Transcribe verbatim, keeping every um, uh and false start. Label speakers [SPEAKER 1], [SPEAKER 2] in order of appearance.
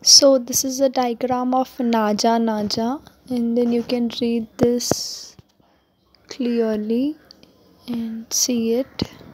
[SPEAKER 1] So this is a diagram of Naja Naja, and then you can read this clearly and see it.